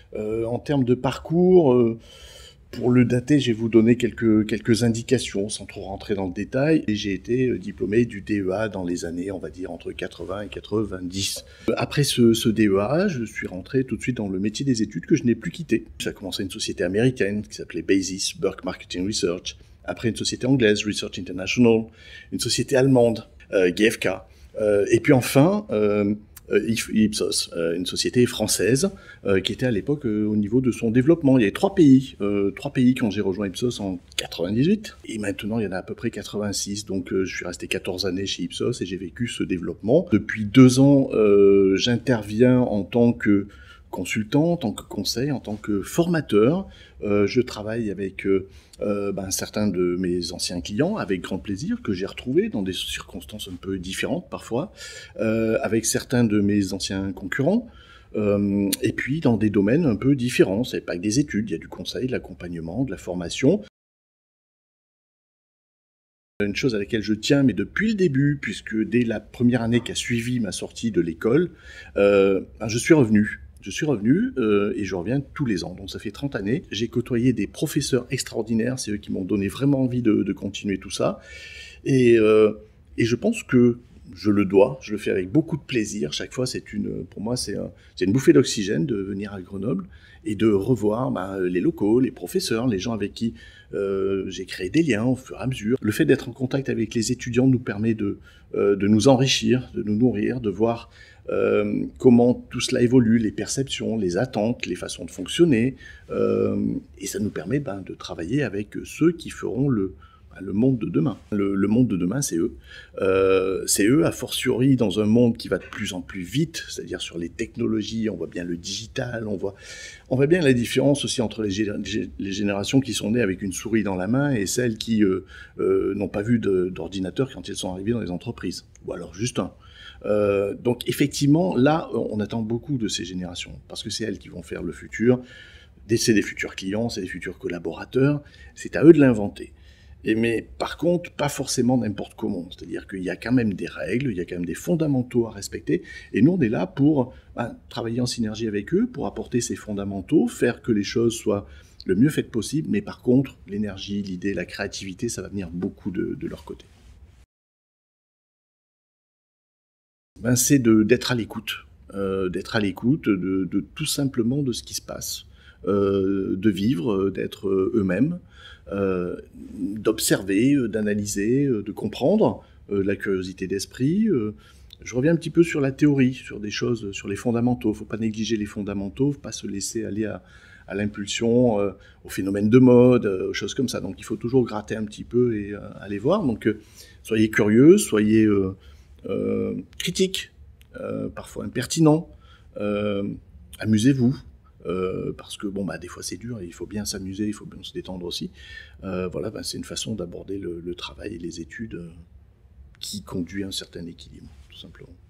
En termes de parcours, pour le dater, je vais vous donner quelques indications sans trop rentrer dans le détail. Et j'ai été diplômé du DEA dans les années, on va dire, entre 80 et 90. Après ce DEA, je suis rentré tout de suite dans le métier des études que je n'ai plus quitté. Ça a commencé une société américaine qui s'appelait Basis, Burke Marketing Research. Après une société anglaise, Research International. Une société allemande, GfK. Et puis enfin, Ipsos, une société française qui était à l'époque au niveau de son développement. Il y avait trois pays quand j'ai rejoint Ipsos en 98, et maintenant il y en a à peu près 86, donc je suis resté 14 années chez Ipsos et j'ai vécu ce développement. Depuis 2 ans, j'interviens en tant que consultant, en tant que conseil, en tant que formateur. Je travaille avec certains de mes anciens clients, avec grand plaisir, que j'ai retrouvés dans des circonstances un peu différentes parfois, avec certains de mes anciens concurrents, et puis dans des domaines un peu différents. C'est pas que des études, il y a du conseil, de l'accompagnement, de la formation. Une chose à laquelle je tiens, mais depuis le début, puisque dès la première année qui a suivi ma sortie de l'école, je suis revenu. Je suis revenu et je reviens tous les ans. Donc ça fait 30 années. J'ai côtoyé des professeurs extraordinaires. C'est eux qui m'ont donné vraiment envie de continuer tout ça. Et je pense que je le dois. Je le fais avec beaucoup de plaisir. Chaque fois, pour moi, c'est une bouffée d'oxygène de venir à Grenoble et de revoir les locaux, les professeurs, les gens avec qui j'ai créé des liens au fur et à mesure. Le fait d'être en contact avec les étudiants nous permet de nous enrichir, de nous nourrir, de voir comment tout cela évolue, les perceptions, les attentes, les façons de fonctionner, et ça nous permet de travailler avec ceux qui feront le monde de demain. Le monde de demain, c'est eux. C'est eux, a fortiori, dans un monde qui va de plus en plus vite, c'est-à-dire sur les technologies, on voit bien le digital, on voit bien la différence aussi entre les générations qui sont nées avec une souris dans la main et celles qui n'ont pas vu d'ordinateur quand elles sont arrivées dans les entreprises, ou alors juste un. Donc effectivement, là, on attend beaucoup de ces générations, parce que c'est elles qui vont faire le futur. C'est des futurs clients, c'est des futurs collaborateurs, c'est à eux de l'inventer. Mais par contre, pas forcément n'importe comment. C'est-à-dire qu'il y a quand même des règles, il y a quand même des fondamentaux à respecter. Et nous, on est là pour travailler en synergie avec eux, pour apporter ces fondamentaux, faire que les choses soient le mieux faites possible. Mais par contre, l'énergie, l'idée, la créativité, ça va venir beaucoup de leur côté. C'est d'être à l'écoute. D'être à l'écoute de tout simplement de ce qui se passe. De vivre, d'être eux-mêmes, d'observer, d'analyser, de comprendre, la curiosité d'esprit. Je reviens un petit peu sur la théorie, sur des choses, sur les fondamentaux. Il ne faut pas négliger les fondamentaux, il ne faut pas se laisser aller à l'impulsion, aux phénomènes de mode, aux choses comme ça. Donc il faut toujours gratter un petit peu et aller voir. Donc soyez curieux, soyez critiques, parfois impertinents, amusez-vous. Parce que des fois c'est dur et il faut bien s'amuser, il faut bien se détendre aussi. C'est une façon d'aborder le travail et les études qui conduit à un certain équilibre, tout simplement.